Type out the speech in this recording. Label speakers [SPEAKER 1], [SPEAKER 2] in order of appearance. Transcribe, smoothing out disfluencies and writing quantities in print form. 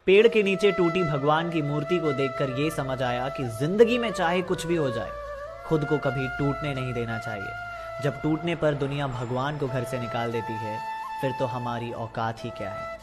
[SPEAKER 1] पेड़ के नीचे टूटी भगवान की मूर्ति को देखकर ये समझ आया कि जिंदगी में चाहे कुछ भी हो जाए, खुद को कभी टूटने नहीं देना चाहिए। जब टूटने पर दुनिया भगवान को घर से निकाल देती है, फिर तो हमारी औकात ही क्या है।